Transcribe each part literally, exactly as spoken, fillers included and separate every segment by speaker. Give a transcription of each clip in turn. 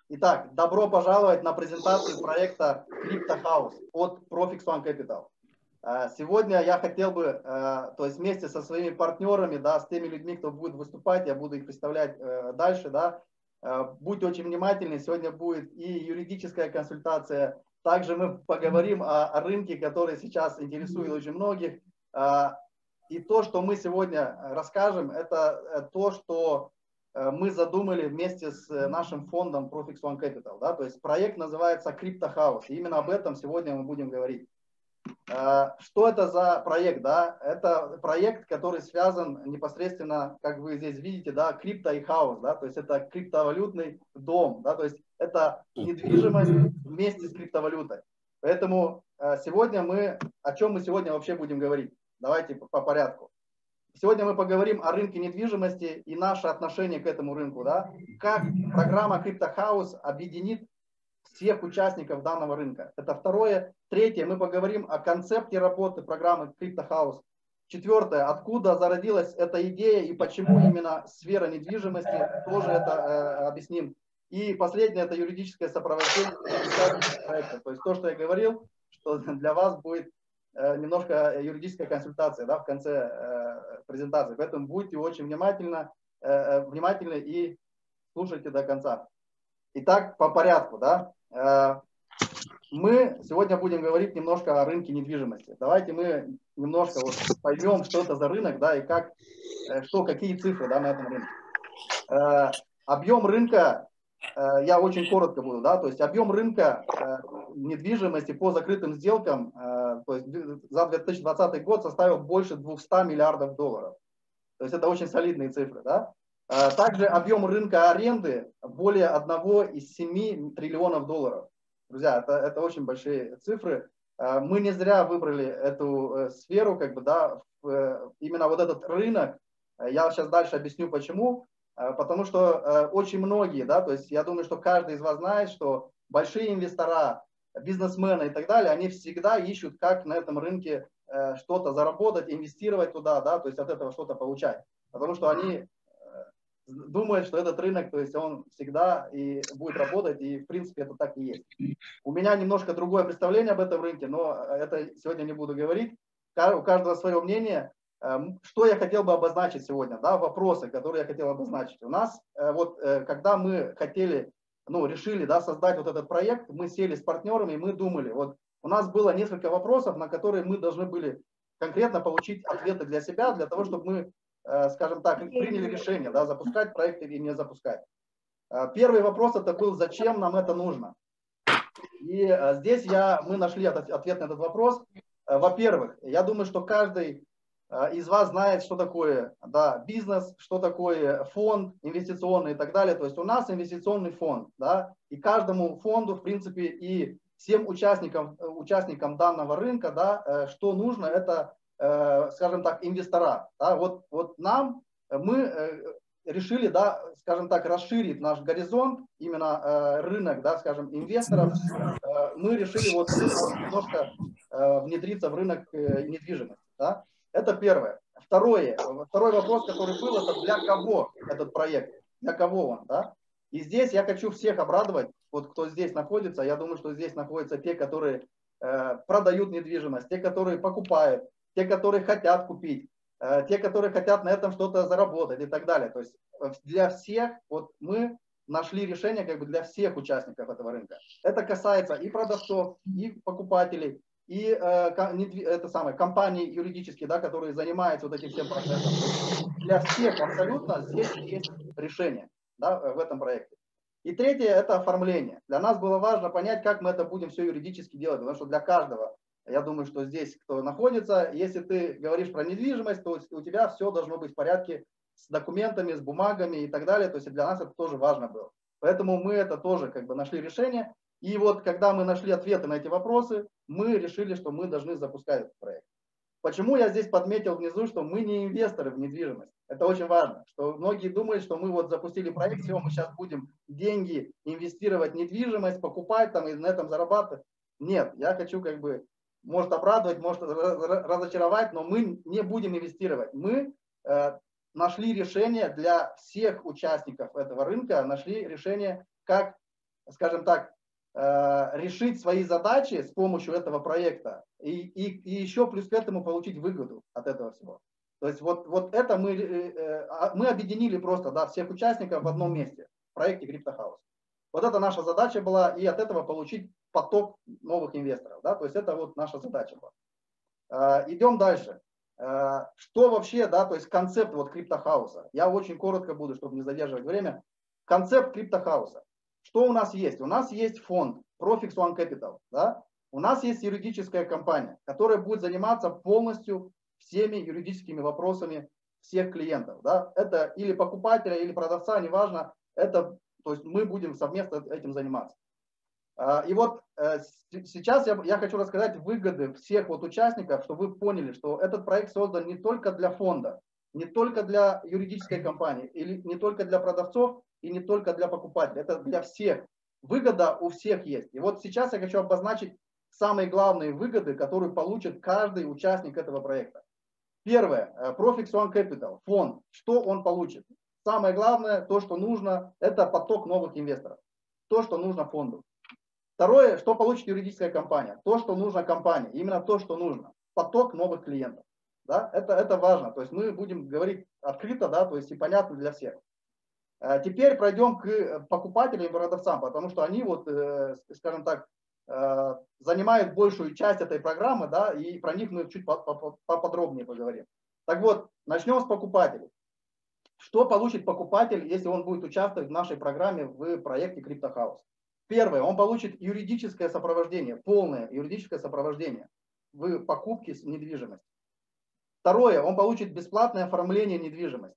Speaker 1: Итак, добро пожаловать на презентацию проекта Crypto House от Profix One Capital. Сегодня я хотел бы, то есть вместе со своими партнерами, да, с теми людьми, кто будет выступать, я буду их представлять дальше, да, будьте очень внимательны, сегодня будет и юридическая консультация, также мы поговорим о, о рынке, который сейчас интересует очень многих, и то, что мы сегодня расскажем, это то, что мы задумали вместе с нашим фондом Profix One Capital, да, то есть проект называется Crypto House, и именно об этом сегодня мы будем говорить. Что это за проект, да? Это проект, который связан непосредственно, как вы здесь видите, да, крипто и хаус, да, то есть это криптовалютный дом, да, то есть это недвижимость вместе с криптовалютой. Поэтому сегодня мы, о чем мы сегодня вообще будем говорить? Давайте по порядку. Сегодня мы поговорим о рынке недвижимости и наше отношение к этому рынку, да, как программа Crypto House объединит всех участников данного рынка. Это второе. Третье, мы поговорим о концепте работы программы Crypto House. Четвертое, откуда зародилась эта идея и почему именно сфера недвижимости, тоже это э, объясним. И последнее, это юридическое сопровождение проекта. То есть то, что я говорил, что для вас будет э, немножко юридическая консультация, да, в конце э, презентации. Поэтому будьте очень внимательны, э, внимательны и слушайте до конца. Итак, по порядку, да. Мы сегодня будем говорить немножко о рынке недвижимости. Давайте мы немножко вот поймем, что это за рынок, да, и как, что, какие цифры, да, на этом рынке. Объем рынка, я очень коротко буду, да, то есть объем рынка недвижимости по закрытым сделкам, то есть за две тысячи двадцатый год составил больше двухсот миллиардов долларов. То есть это очень солидные цифры, да. Также объем рынка аренды более одного из семи триллионов долларов. Друзья, это, это очень большие цифры. Мы не зря выбрали эту сферу, как бы, да, именно вот этот рынок. Я сейчас дальше объясню почему. Потому что очень многие, да, то есть я думаю, что каждый из вас знает, что большие инвестора, бизнесмены и так далее, они всегда ищут, как на этом рынке что-то заработать, инвестировать туда, да, то есть от этого что-то получать. Потому что они думают, что этот рынок, то есть он всегда и будет работать, и в принципе это так и есть. У меня немножко другое представление об этом рынке, но это сегодня не буду говорить. У каждого свое мнение. Что я хотел бы обозначить сегодня, да, вопросы, которые я хотел обозначить. У нас, вот, когда мы хотели, ну, решили, да, создать вот этот проект, мы сели с партнерами, и мы думали, вот, у нас было несколько вопросов, на которые мы должны были конкретно получить ответы для себя, для того, чтобы мы, скажем так, приняли решение, да, запускать проект или не запускать. Первый вопрос это был, зачем нам это нужно? И здесь я, мы нашли ответ на этот вопрос. Во-первых, я думаю, что каждый из вас знает, что такое, да, бизнес, что такое фонд инвестиционный и так далее. То есть у нас инвестиционный фонд, да, и каждому фонду, в принципе, и всем участникам, участникам данного рынка, да, что нужно, это, скажем так, инвестора. Да. Вот, вот нам, мы решили, да, скажем так, расширить наш горизонт, именно рынок, да, скажем, инвесторов. Мы решили вот немножко внедриться в рынок недвижимости. Да. Это первое. Второе, второй вопрос, который был, это для кого этот проект, для кого он, да? И здесь я хочу всех обрадовать, вот кто здесь находится, я думаю, что здесь находятся те, которые э, продают недвижимость, те, которые покупают, те, которые хотят купить, э, те, которые хотят на этом что-то заработать и так далее. То есть для всех, вот мы нашли решение как бы для всех участников этого рынка. Это касается и продавцов, и покупателей, и э, это самое, компании юридические, да, которые занимаются вот этим всем процессом. Для всех абсолютно здесь есть решение, да, в этом проекте. И третье – это оформление. Для нас было важно понять, как мы это будем все юридически делать, потому что для каждого, я думаю, что здесь, кто находится, если ты говоришь про недвижимость, то у тебя все должно быть в порядке с документами, с бумагами и так далее. То есть для нас это тоже важно было. Поэтому мы это тоже как бы нашли решение. И вот когда мы нашли ответы на эти вопросы, мы решили, что мы должны запускать этот проект. Почему я здесь подметил внизу, что мы не инвесторы в недвижимость? Это очень важно, что многие думают, что мы вот запустили проект, все, мы сейчас будем деньги инвестировать в недвижимость, покупать там и на этом зарабатывать. Нет, я хочу как бы, может обрадовать, может разочаровать, но мы не будем инвестировать. Мы э, нашли решение для всех участников этого рынка, нашли решение, как скажем так, решить свои задачи с помощью этого проекта и, и, и еще плюс к этому получить выгоду от этого всего. То есть вот, вот это мы, мы объединили просто, да, всех участников в одном месте в проекте CryptoHouse. Вот это наша задача была, и от этого получить поток новых инвесторов. Да, то есть это вот наша задача была. Идем дальше. Что вообще, да, то есть концепт вот CryptoHouse. Я очень коротко буду, чтобы не задерживать время. Концепт CryptoHouse. Что у нас есть? У нас есть фонд Profix One Capital. Да? У нас есть юридическая компания, которая будет заниматься полностью всеми юридическими вопросами всех клиентов. Да? Это или покупателя, или продавца, неважно. Это, то есть мы будем совместно этим заниматься. И вот сейчас я, я хочу рассказать выгоды всех вот участников, чтобы вы поняли, что этот проект создан не только для фонда, не только для юридической компании, или не только для продавцов, и не только для покупателей. Это для всех. Выгода у всех есть. И вот сейчас я хочу обозначить самые главные выгоды, которые получит каждый участник этого проекта. Первое. Profix One Capital. Фонд. Что он получит? Самое главное, то, что нужно, это поток новых инвесторов. То, что нужно фонду. Второе, что получит юридическая компания? То, что нужно компании. Именно то, что нужно. Поток новых клиентов. Да? Это, это важно. То есть мы будем говорить открыто, да, то есть и понятно для всех. Теперь пройдем к покупателям и продавцам, потому что они, вот, скажем так, занимают большую часть этой программы, да, и про них мы чуть поподробнее поговорим. Так вот, начнем с покупателей. Что получит покупатель, если он будет участвовать в нашей программе в проекте CryptoHouse? Первое, он получит юридическое сопровождение, полное юридическое сопровождение в покупке недвижимости. Второе, он получит бесплатное оформление недвижимости.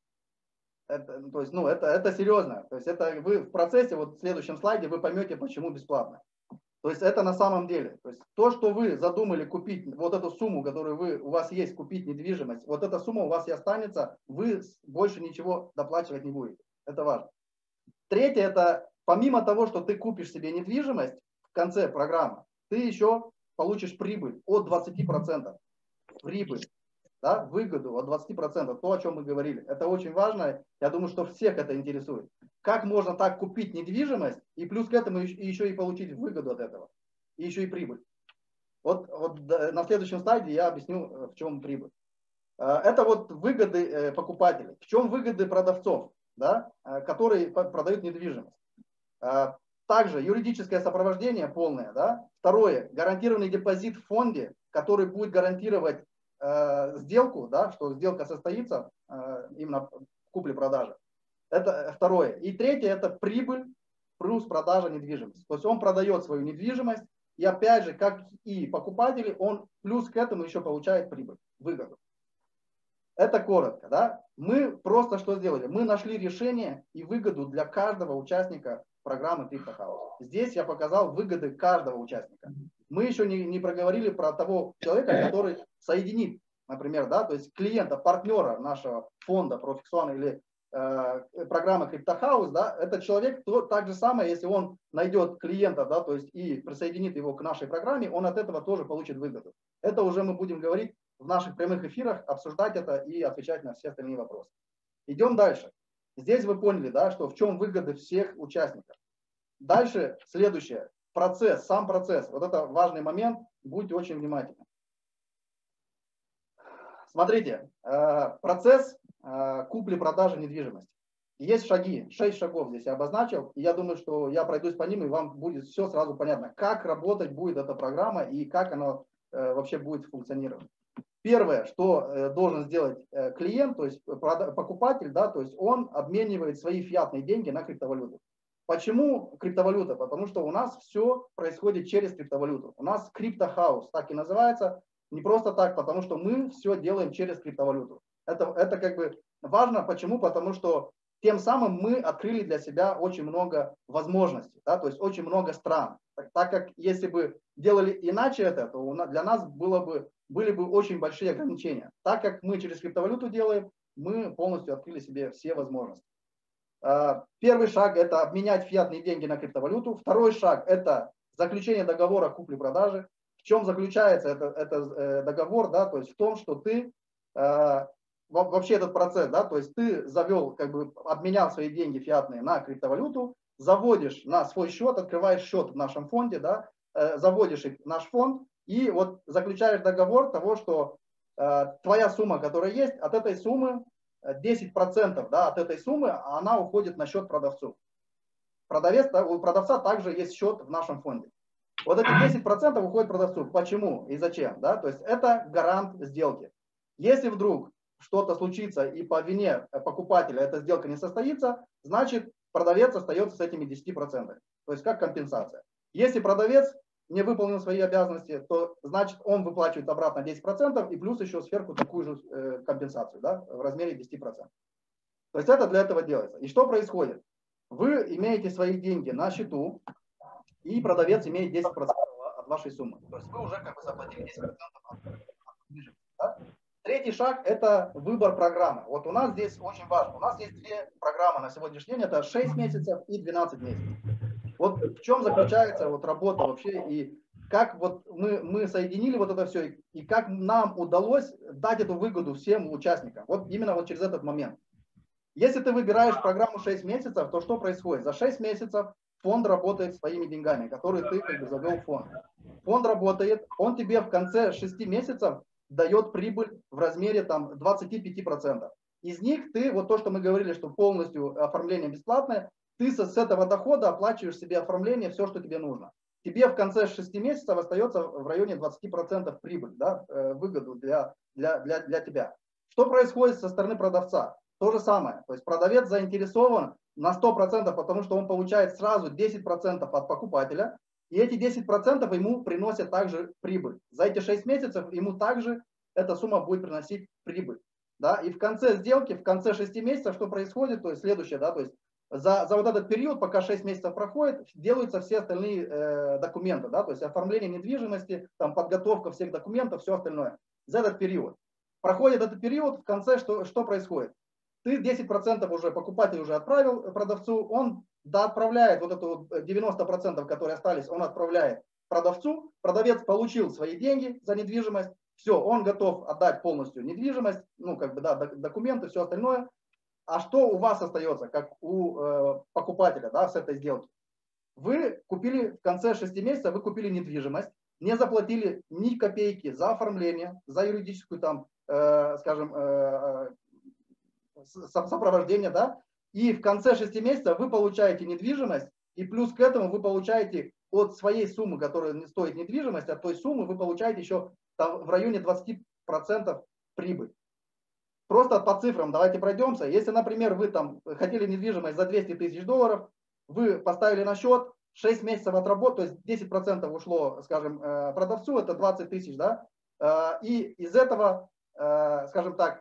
Speaker 1: Это, то есть, ну, это, это серьезно. То есть это вы в процессе, вот в следующем слайде вы поймете, почему бесплатно. То есть это на самом деле. То есть то, что вы задумали купить, вот эту сумму, которую вы, у вас есть, купить недвижимость, вот эта сумма у вас и останется, вы больше ничего доплачивать не будете. Это важно. Третье, это помимо того, что ты купишь себе недвижимость в конце программы, ты еще получишь прибыль от двадцати процентов. Прибыль. Да, выгоду от двадцати процентов, то, о чем мы говорили. Это очень важно, я думаю, что всех это интересует. Как можно так купить недвижимость и плюс к этому еще и получить выгоду от этого, и еще и прибыль. Вот, вот на следующем слайде я объясню, в чем прибыль. Это вот выгоды покупателей. В чем выгоды продавцов, да, которые продают недвижимость. Также юридическое сопровождение полное. Да. Второе, гарантированный депозит в фонде, который будет гарантировать сделку, да, что сделка состоится именно в купле-продаже. Это второе. И третье, это прибыль плюс продажа недвижимости. То есть он продает свою недвижимость, и опять же, как и покупатели, он плюс к этому еще получает прибыль, выгоду. Это коротко. Да? Мы просто что сделали? Мы нашли решение и выгоду для каждого участника программы CryptoHouse. Здесь я показал выгоды каждого участника. Мы еще не, не проговорили про того человека, который соединит, например, да, то есть клиента, партнера нашего фонда Profix One или э, программы CryptoHouse, да, этот человек то, так же самое, если он найдет клиента, да, то есть и присоединит его к нашей программе, он от этого тоже получит выгоду. Это уже мы будем говорить в наших прямых эфирах, обсуждать это и отвечать на все остальные вопросы. Идем дальше. Здесь вы поняли, да, что в чем выгоды всех участников. Дальше следующее. Процесс, сам процесс. Вот это важный момент. Будьте очень внимательны. Смотрите, процесс купли-продажи недвижимости. Есть шаги, шесть шагов здесь я обозначил. И я думаю, что я пройдусь по ним, и вам будет все сразу понятно, как работать будет эта программа и как она вообще будет функционировать. Первое, что должен сделать клиент, то есть покупатель, да, то есть он обменивает свои фиатные деньги на криптовалюту. Почему криптовалюта? Потому что у нас все происходит через криптовалюту. У нас CryptoHouse так и называется. Не просто так, потому что мы все делаем через криптовалюту. Это, это как бы важно. Почему? Потому что тем самым мы открыли для себя очень много возможностей, да, то есть очень много стран. Так, так как если бы делали иначе это, то для нас было бы, были бы очень большие ограничения. Так как мы через криптовалюту делаем, мы полностью открыли себе все возможности. Первый шаг – это обменять фиатные деньги на криптовалюту. Второй шаг – это заключение договора купли-продажи. В чем заключается это, это договор? Да, то есть в том, что ты вообще этот процесс, да, то есть ты завел, как бы обменял свои деньги фиатные на криптовалюту, заводишь на свой счет, открываешь счет в нашем фонде, да, э, заводишь их в наш фонд и вот заключаешь договор того, что э, твоя сумма, которая есть, от этой суммы десять процентов, да, от этой суммы она уходит на счет продавцу. Продавец, у продавца также есть счет в нашем фонде. Вот эти десять процентов уходит продавцу. Почему и зачем? Да? То есть это гарант сделки. Если вдруг что-то случится и по вине покупателя эта сделка не состоится, значит продавец остается с этими десятью процентами. То есть как компенсация. Если продавец не выполнил свои обязанности, то значит он выплачивает обратно десять процентов и плюс еще сверху такую же э, компенсацию, да, в размере десяти процентов. То есть это для этого делается. И что происходит? Вы имеете свои деньги на счету, и продавец имеет десять процентов от вашей суммы. То есть вы уже как бы заплатили десять процентов от движимости. Да? Третий шаг – это выбор программы. Вот у нас здесь очень важно. У нас есть две программы на сегодняшний день. Это шесть месяцев и двенадцать месяцев. Вот в чем заключается вот работа вообще и как вот мы, мы соединили вот это все и как нам удалось дать эту выгоду всем участникам. Вот именно вот через этот момент. Если ты выбираешь программу шесть месяцев, то что происходит? За шесть месяцев фонд работает своими деньгами, которые ты как бы завел в фонд. Фонд работает, он тебе в конце шести месяцев дает прибыль в размере там двадцати пяти процентов. Из них ты, вот то, что мы говорили, что полностью оформление бесплатное, ты с этого дохода оплачиваешь себе оформление, все, что тебе нужно. Тебе в конце шести месяцев остается в районе двадцати процентов прибыль, да, выгоду для, для, для, для тебя. Что происходит со стороны продавца? То же самое. То есть продавец заинтересован на сто процентов, потому что он получает сразу десять процентов от покупателя, и эти десять процентов ему приносят также прибыль. За эти шесть месяцев ему также эта сумма будет приносить прибыль. Да? И в конце сделки, в конце шести месяцев, что происходит, то есть следующее, да, то есть за, за вот этот период, пока шесть месяцев проходит, делаются все остальные э, документы, да, то есть оформление недвижимости, там, подготовка всех документов, все остальное. За этот период. Проходит этот период, в конце что, что происходит? Ты десять процентов уже, покупатель уже отправил продавцу, он да, отправляет вот эту девяносто процентов, которые остались, он отправляет продавцу, продавец получил свои деньги за недвижимость, все, он готов отдать полностью недвижимость, ну как бы да, документы, все остальное. А что у вас остается, как у э, покупателя, да, с этой сделки? Вы купили в конце шести месяцев, вы купили недвижимость, не заплатили ни копейки за оформление, за юридическую там, э, скажем, э, сопровождение, да, и в конце шести месяцев вы получаете недвижимость, и плюс к этому вы получаете от своей суммы, которая стоит недвижимость, от той суммы вы получаете еще там в районе двадцати процентов прибыль. Просто по цифрам давайте пройдемся. Если, например, вы там хотели недвижимость за двести тысяч долларов, вы поставили на счет, шесть месяцев отработали, то есть десять процентов ушло, скажем, продавцу, это двадцать тысяч, да, и из этого, скажем так,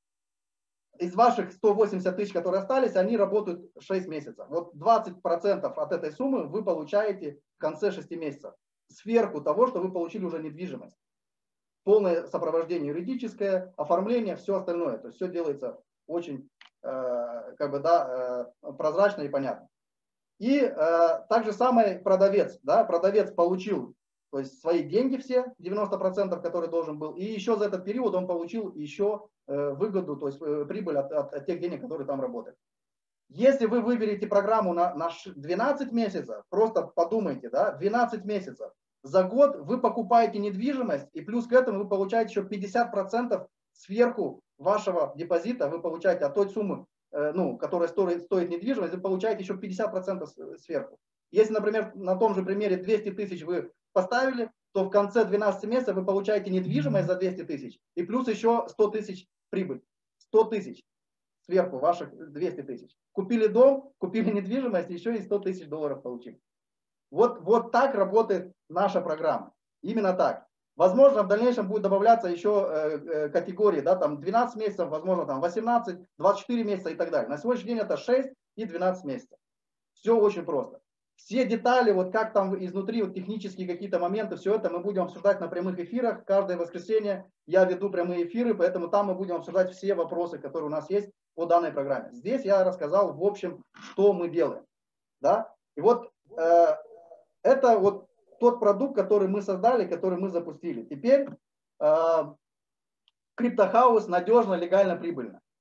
Speaker 1: из ваших ста восьмидесяти тысяч, которые остались, они работают шесть месяцев. Вот двадцать процентов от этой суммы вы получаете в конце шести месяцев. Сверху того, что вы получили уже недвижимость. Полное сопровождение юридическое, оформление, все остальное. То есть все делается очень э, как бы, да, э, прозрачно и понятно. И э, так же самое продавец. Да, продавец получил, то есть свои деньги все, девяносто процентов, которые должен был, и еще за этот период он получил еще э, выгоду, то есть э, прибыль от, от, от тех денег, которые там работают. Если вы выберете программу на, на двенадцать месяцев, просто подумайте, да, двенадцать месяцев, за год вы покупаете недвижимость, и плюс к этому вы получаете еще пятьдесят процентов сверху вашего депозита, вы получаете от той суммы, э, ну, которая стоит, стоит недвижимость, вы получаете еще пятьдесят процентов сверху. Если, например, на том же примере двести тысяч вы поставили, то в конце двенадцати месяцев вы получаете недвижимость за двести тысяч и плюс еще сто тысяч прибыль. сто тысяч сверху ваших двести тысяч. Купили дом, купили недвижимость, еще и сто тысяч долларов получили. Вот, вот так работает наша программа. Именно так. Возможно, в дальнейшем будет добавляться еще э, э, категории, да, там двенадцать месяцев, возможно, там восемнадцать, двадцать четыре месяца и так далее. На сегодняшний день это шесть и двенадцать месяцев. Все очень просто. Все детали, вот как там изнутри, вот технические какие-то моменты, все это мы будем обсуждать на прямых эфирах. Каждое воскресенье я веду прямые эфиры, поэтому там мы будем обсуждать все вопросы, которые у нас есть по данной программе. Здесь я рассказал в общем, что мы делаем. Да? И вот э, это вот тот продукт, который мы создали, который мы запустили. Теперь э, CryptoHouse надежно, легально, прибыльно.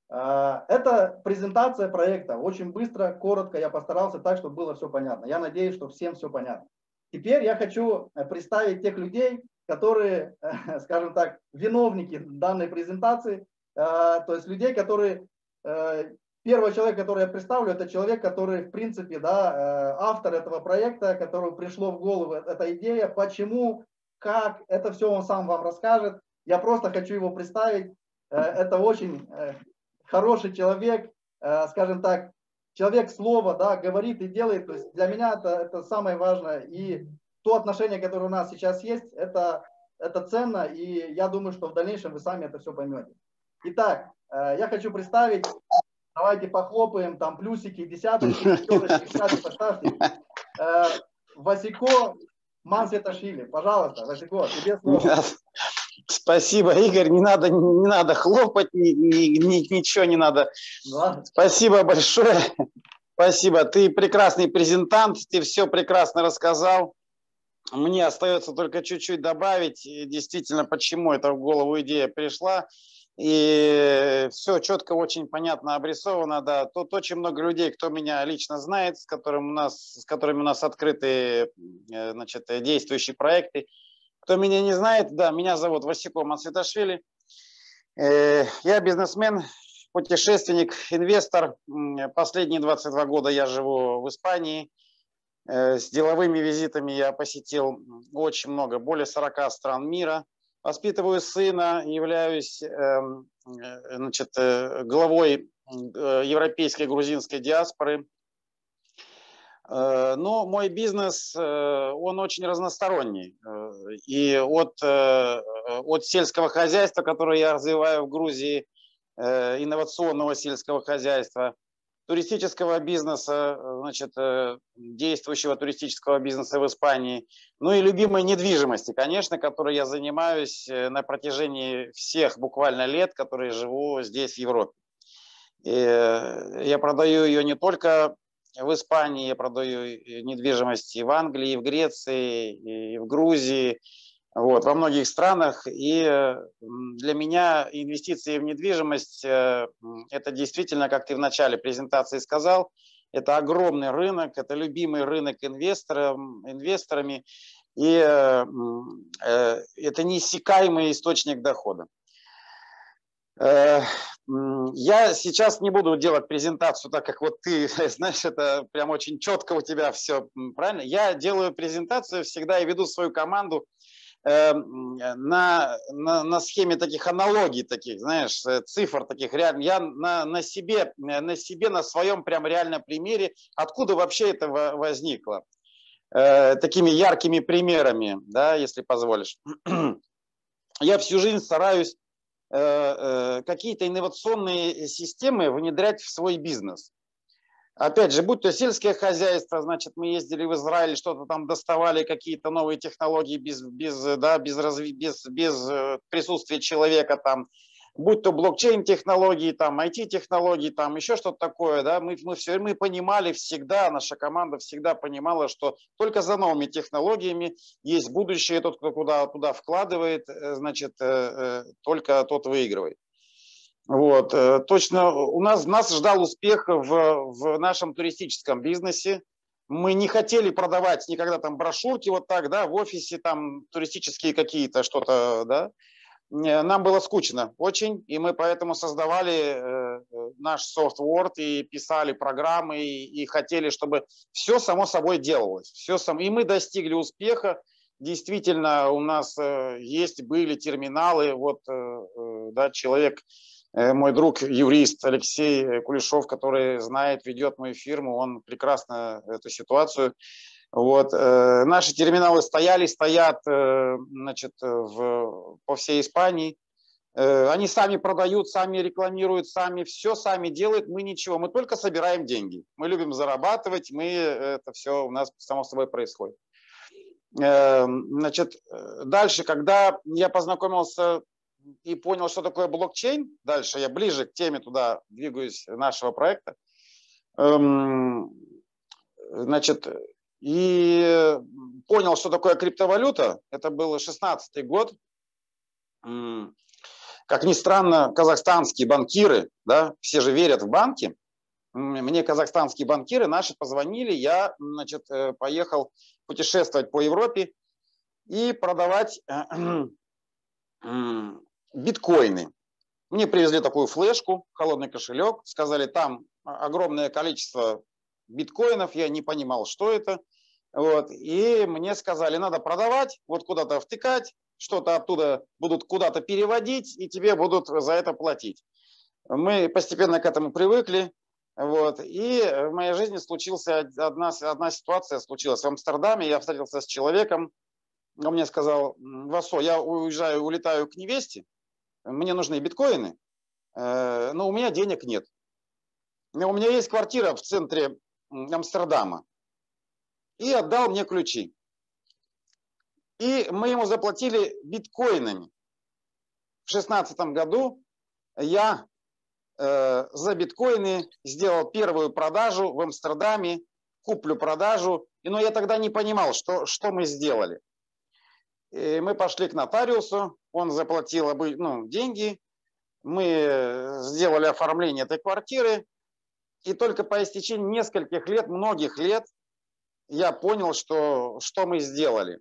Speaker 1: Это презентация проекта. Очень быстро, коротко я постарался так, чтобы было все понятно. Я надеюсь, что всем все понятно. Теперь я хочу представить тех людей, которые, скажем так, виновники данной презентации. То есть людей, которые... Первый человек, который я представлю, это человек, который, в принципе, да, автор этого проекта, которому пришло в голову эта идея. Почему, как, это все он сам вам расскажет. Я просто хочу его представить. Это очень хороший человек, скажем так, человек слова, да, говорит и делает. То есть для меня это, это самое важное. И то отношение, которое у нас сейчас есть, это, это ценно. И я думаю, что в дальнейшем вы сами это все поймете. Итак, я хочу представить, давайте похлопаем, там плюсики, десяточки, пятерочки, в чате поставьте. Васико Мансветашвили, пожалуйста, Васико, тебе слово.
Speaker 2: Спасибо, Игорь, не надо, не надо хлопать, ни, ни, ни, ничего не надо. Да. Спасибо большое. Спасибо, ты прекрасный презентант, ты все прекрасно рассказал. Мне остается только чуть-чуть добавить, действительно, почему эта в голову идея пришла. И все четко, очень понятно обрисовано. Да. Тут очень много людей, кто меня лично знает, с которыми у нас, с которыми у нас открыты, значит, действующие проекты. Кто меня не знает, да, меня зовут Васико Мансветашвили. Я бизнесмен, путешественник, инвестор. Последние двадцать два года я живу в Испании. С деловыми визитами я посетил очень много, более сорока стран мира. Воспитываю сына, являюсь, значит, главой европейской грузинской диаспоры. Но мой бизнес, он очень разносторонний. И от, от сельского хозяйства, которое я развиваю в Грузии, инновационного сельского хозяйства, туристического бизнеса, значит, действующего туристического бизнеса в Испании, ну и любимой недвижимости, конечно, которой я занимаюсь на протяжении всех буквально лет, которые живу здесь, в Европе. И я продаю ее не только в Испании, я продаю недвижимость и в Англии, и в Греции, и в Грузии, вот, во многих странах. И для меня инвестиции в недвижимость – это действительно, как ты в начале презентации сказал, это огромный рынок, это любимый рынок инвесторам, инвесторами, и это неиссякаемый источник дохода. Я сейчас не буду делать презентацию, так как вот ты, знаешь, это прям очень четко у тебя все, правильно? Я делаю презентацию всегда и веду свою команду э, на, на, на схеме таких аналогий, таких, знаешь, цифр таких реально. Я на, на себе, на себе, на своем прям реальном примере, откуда вообще это возникло. Э, такими яркими примерами, да, если позволишь. Я всю жизнь стараюсь какие-то инновационные системы внедрять в свой бизнес. Опять же, будь то сельское хозяйство, значит, мы ездили в Израиль, что-то там доставали, какие-то новые технологии без, без, да, без, разви, без, без присутствия человека, там, будь то блокчейн-технологии, там, ай ти-технологии, там, еще что-то такое, да, мы, мы, все, мы понимали всегда, наша команда всегда понимала, что только за новыми технологиями есть будущее, тот, кто куда, туда вкладывает, значит, только тот выигрывает. Вот, точно, у нас, нас ждал успех в, в нашем туристическом бизнесе. Мы не хотели продавать никогда там брошюрки вот так, да, в офисе, там, туристические какие-то, что-то, да. Нам было скучно очень, и мы поэтому создавали э, наш софтвор и писали программы, и, и хотели, чтобы все само собой делалось. Все сам... И мы достигли успеха. Действительно, у нас э, есть, были терминалы. Вот э, э, да, человек, э, мой друг, юрист Алексей Кулешов, который знает, ведет мою фирму, он прекрасно эту ситуацию. Вот, э, наши терминалы стояли, стоят, э, значит, в, по всей Испании. Э, они сами продают, сами рекламируют, сами все сами делают. Мы ничего, мы только собираем деньги. Мы любим зарабатывать, мы, это все у нас само собой происходит. Э, значит, дальше, когда я познакомился и понял, что такое блокчейн, дальше я ближе к теме туда двигаюсь нашего проекта. Э, значит, И понял, что такое криптовалюта. Это был шестнадцатый год. Как ни странно, казахстанские банкиры, да, все же верят в банки. Мне казахстанские банкиры наши позвонили, я, значит, поехал путешествовать по Европе и продавать биткоины. Мне привезли такую флешку, холодный кошелек, сказали, там огромное количество биткоинов, я не понимал, что это. Вот, и мне сказали, надо продавать, вот куда-то втыкать, что-то оттуда будут куда-то переводить, и тебе будут за это платить. Мы постепенно к этому привыкли. Вот, и в моей жизни случилась одна, одна ситуация, случилась в Амстердаме, я встретился с человеком, он мне сказал, Васо, я уезжаю, улетаю к невесте, мне нужны биткоины, но у меня денег нет. У меня есть квартира в центре Амстердама. И отдал мне ключи. И мы ему заплатили биткоинами. В шестнадцатом году я э, за биткоины сделал первую продажу в Амстердаме, куплю-продажу. Но я тогда не понимал, что, что мы сделали. И мы пошли к нотариусу, он заплатил ну, деньги, мы сделали оформление этой квартиры. И только по истечении нескольких лет, многих лет, я понял, что, что мы сделали.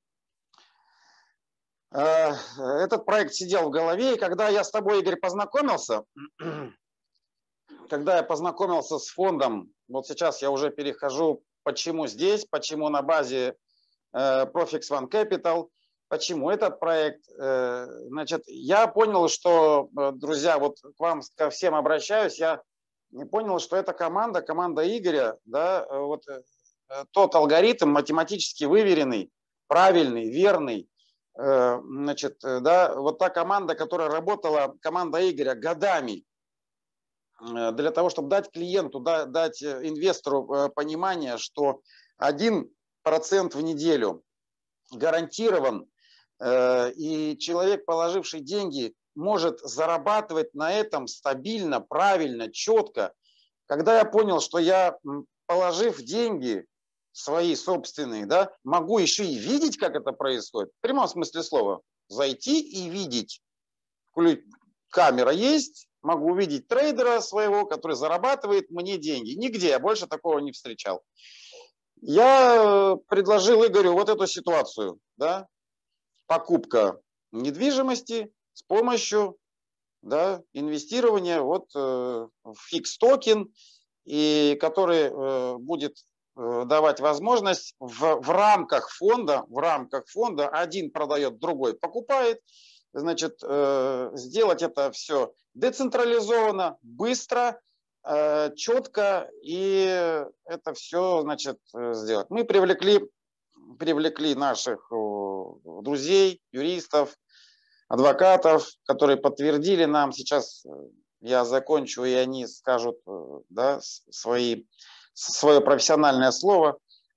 Speaker 2: Этот проект сидел в голове, и когда я с тобой, Игорь, познакомился, когда я познакомился с фондом, вот сейчас я уже перехожу, почему здесь, почему на базе Profix One Capital, почему этот проект, значит, я понял, что, друзья, вот к вам ко всем обращаюсь, я понял, что эта команда, команда Игоря, да, вот тот алгоритм математически выверенный, правильный, верный, значит, да, вот та команда, которая работала, команда Игоря годами для того, чтобы дать клиенту, дать инвестору понимание, что один процент в неделю гарантирован, и человек, положивший деньги, может зарабатывать на этом стабильно, правильно, четко. Когда я понял, что я, положив деньги свои собственные, да, могу еще и видеть, как это происходит, в прямом смысле слова, зайти и видеть. Камера есть, могу увидеть трейдера своего, который зарабатывает мне деньги. Нигде я больше такого не встречал. Я предложил Игорю вот эту ситуацию, да, покупка недвижимости с помощью, да, инвестирования вот, э, в фикс-токен, и который э, будет э, давать возможность в, в рамках фонда, в рамках фонда один продает, другой покупает, значит, э, сделать это все децентрализованно, быстро, э, четко, и это все, значит, сделать. Мы привлекли, привлекли наших друзей, юристов, адвокатов, которые подтвердили нам. Сейчас я закончу, и они скажут, да, свои, свое профессиональное слово,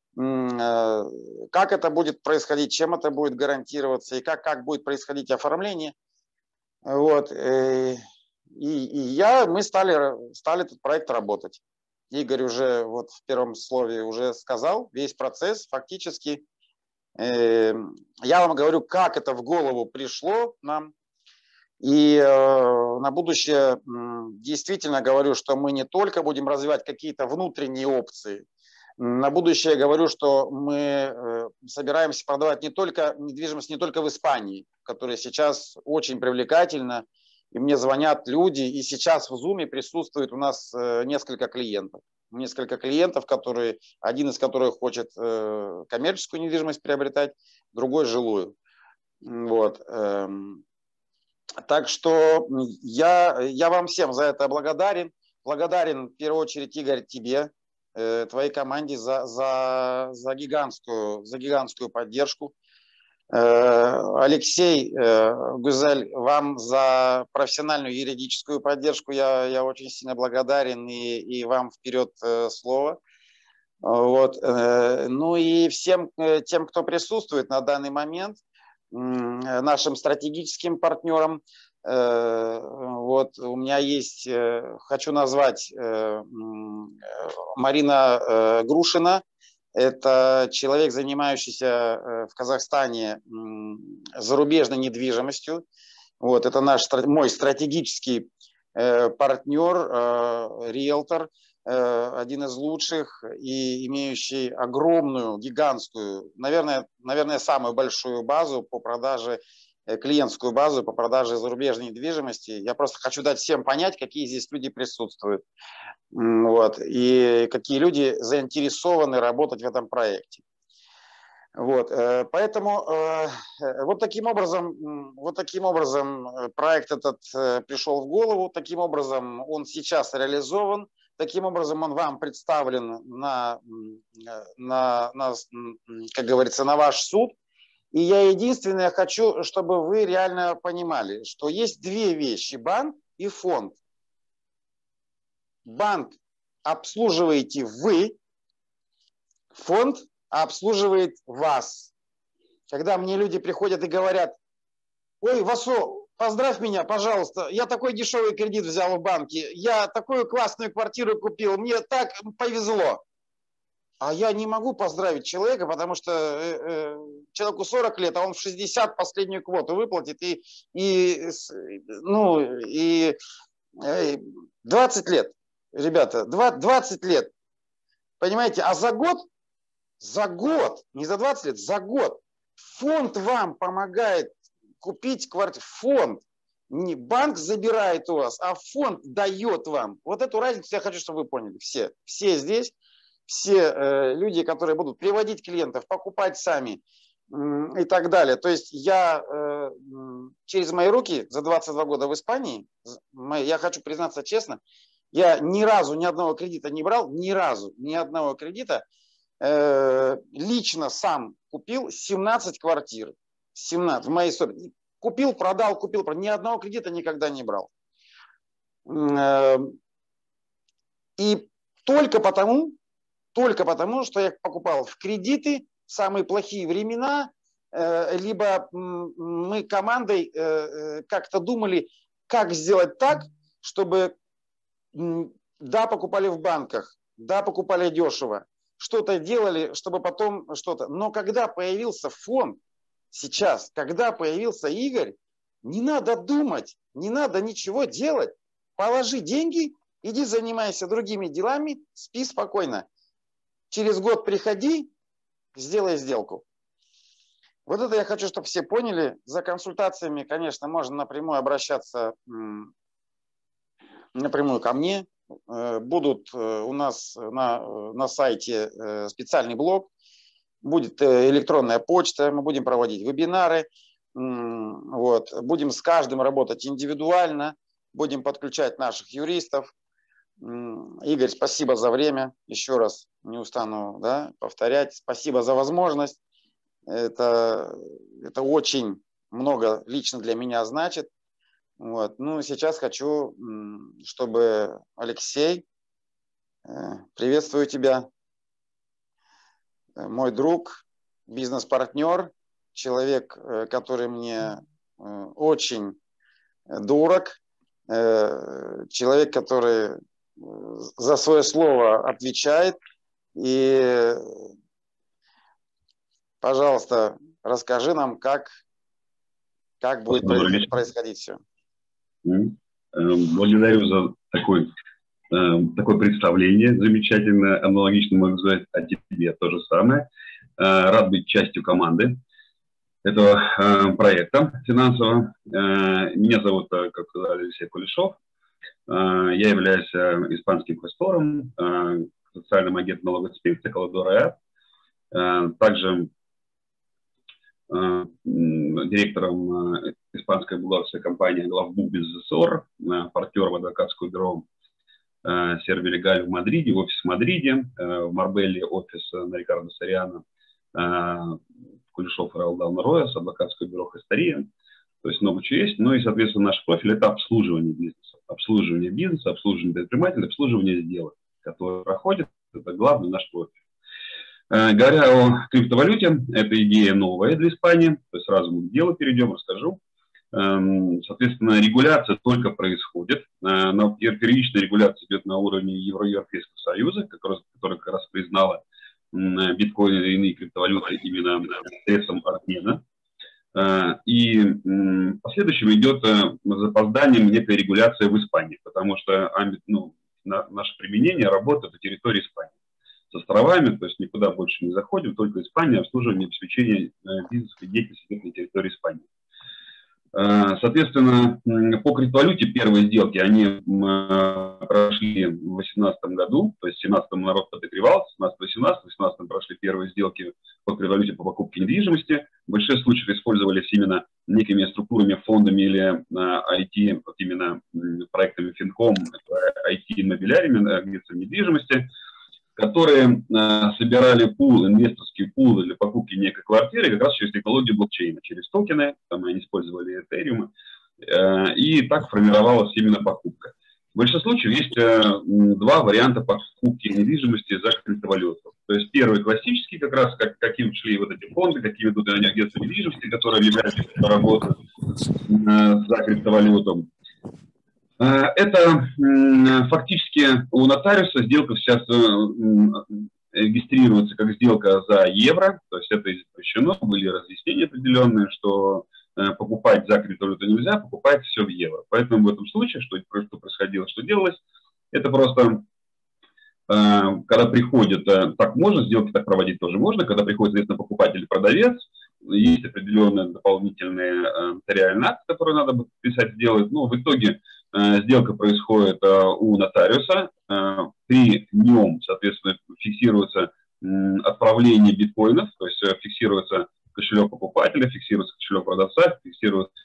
Speaker 2: как это будет происходить, чем это будет гарантироваться, и как, как будет происходить оформление. Вот. И, и я, мы стали, стали этот проект работать. Игорь уже вот в первом слове уже сказал весь процесс фактически. Я вам говорю, как это в голову пришло нам. И на будущее действительно говорю, что мы не только будем развивать какие-то внутренние опции. На будущее говорю, что мы собираемся продавать не только недвижимость не только в Испании, которая сейчас очень привлекательна. И мне звонят люди, и сейчас в Zoom присутствует у нас несколько клиентов. Несколько клиентов, которые, один из которых хочет э, коммерческую недвижимость приобретать, другой жилую. Вот. Эм. Так что я, я вам всем за это благодарен. Благодарен в первую очередь, Игорь, тебе, э, твоей команде за, за, за, гигантскую, за гигантскую поддержку. Алексей, Гузель, вам за профессиональную юридическую поддержку я, я очень сильно благодарен, и, и вам вперед слово. Вот. Ну и всем тем, кто присутствует на данный момент, нашим стратегическим партнерам. Вот у меня есть, хочу назвать Марина Грушина. Это человек, занимающийся в Казахстане зарубежной недвижимостью. Вот, это наш, мой стратегический э, партнер, э, риэлтор, э, один из лучших и имеющий огромную, гигантскую, наверное, наверное, самую большую базу по продаже, э, клиентскую базу по продаже зарубежной недвижимости. Я просто хочу дать всем понять, какие здесь люди присутствуют. Вот, и какие люди заинтересованы работать в этом проекте. Вот, поэтому вот таким образом, вот таким образом проект этот пришел в голову, таким образом он сейчас реализован, таким образом он вам представлен на, на, на, как говорится, на ваш суд. И я единственное хочу, чтобы вы реально понимали, что есть две вещи: банк и фонд. Банк обслуживаете вы, фонд обслуживает вас. Когда мне люди приходят и говорят: ой, Васо, поздравь меня, пожалуйста, я такой дешевый кредит взял в банке, я такую классную квартиру купил, мне так повезло. А я не могу поздравить человека, потому что э, э, человеку сорок лет, а он в шестьдесят последнюю квоту выплатит, и, и, ну, и э, двадцать лет, ребята, двадцать лет, понимаете, а за год, за год, не за двадцать лет, за год фонд вам помогает купить квартиру. Фонд. Не банк забирает у вас, а фонд дает вам. Вот эту разницу я хочу, чтобы вы поняли. Все. Все здесь, все э, люди, которые будут приводить клиентов, покупать сами э, и так далее. То есть я э, через мои руки за двадцать два года в Испании, я хочу признаться честно, я ни разу ни одного кредита не брал, ни разу ни одного кредита. Лично сам купил семнадцать квартир. семнадцать в моей истории. Купил, продал, купил, продал. Ни одного кредита никогда не брал. И только потому, только потому, что я покупал в кредиты в самые плохие времена, либо мы командой как-то думали, как сделать так, чтобы, да, покупали в банках, да, покупали дешево, что-то делали, чтобы потом что-то. Но когда появился фонд, сейчас, когда появился Игорь, не надо думать, не надо ничего делать. Положи деньги, иди занимайся другими делами, спи спокойно. Через год приходи, сделай сделку. Вот это я хочу, чтобы все поняли. За консультациями, конечно, можно напрямую обращаться, напрямую ко мне. Будут у нас на, на сайте специальный блог, будет электронная почта, мы будем проводить вебинары, вот, будем с каждым работать индивидуально, будем подключать наших юристов. Игорь, спасибо за время, еще раз не устану, да, повторять, спасибо за возможность, это, это очень много лично для меня значит. Вот. Ну, сейчас хочу, чтобы Алексей, приветствую тебя, мой друг, бизнес-партнер, человек, который мне очень дорог, человек, который за свое слово отвечает. И, пожалуйста, расскажи нам, как, как будет происходить, происходить все.
Speaker 3: Благодарю за такой, такое представление замечательное, аналогично могу сказать о тебе то же самое. Рад быть частью команды этого проекта финансового. Меня зовут, как сказали, Алексей Кулешов. Я являюсь испанским квестором, социальным агентом налоговой инспекции Колодора. Также директором испанской бухгалтерской компании «Главбух Бизнес-СОР», партнером адвокатского бюро «Сервилегаль» в Мадриде, офис в Мадриде, в Марбелле офис на Рикардо Сориано, Кулешов Раулдан Рояс, адвокатское бюро «Хестория». То есть много чего есть. Ну и, соответственно, наш профиль – это обслуживание бизнеса. Обслуживание бизнеса, обслуживание предпринимателя, обслуживание сделок, которые проходят. Это главный наш профиль. Говоря о криптовалюте, это идея новая для Испании, то есть сразу мы к делу перейдем, расскажу. Соответственно, регуляция только происходит, но первичная регуляция идет на уровне Европейского Союза, который, который как раз признала биткоины и иные криптовалюты именно средством обмена. И в последующем идет с запозданием некая регуляция в Испании, потому что ну, наше применение работает на территории Испании. С островами, то есть никуда больше не заходим, только Испания, обслуживание, обеспечение бизнеса и деятельности на территории Испании. Соответственно, по криптовалюте первые сделки, они прошли в две тысячи восемнадцатом году, то есть в две тысячи семнадцатом народ подогревался, в две тысячи семнадцатом-две тысячи восемнадцатом прошли первые сделки по криптовалюте по покупке недвижимости. В большинстве случаев использовались именно некими структурами, фондами или ай ти, вот именно проектами Финком, ай ти-иммобиляриями, агентствами недвижимости, которые э, собирали пул, инвесторские пулы для покупки некой квартиры как раз через технологию блокчейна, через токены, там они использовали этериум, э, и так формировалась именно покупка. В большинстве случаев есть э, два варианта покупки недвижимости за криптовалюту. То есть первый классический, как раз как, каким шли вот эти фонды, какие ведут агентства недвижимости, которые объявляют работу э, за криптовалюту. Это фактически у нотариуса сделка сейчас регистрируется как сделка за евро, то есть это запрещено, были разъяснения определенные, что покупать за криптовалюту нельзя, покупать все в евро. Поэтому в этом случае, что, что происходило, что делалось, это просто, когда приходит, так можно, сделки так проводить тоже можно, когда приходит, соответственно, покупатель или продавец, есть определенные дополнительные нотариальные акты, которые надо будет писать, сделать, но в итоге сделка происходит у нотариуса, при нем, соответственно, фиксируется отправление биткоинов, то есть фиксируется кошелек покупателя, фиксируется кошелек продавца, фиксируются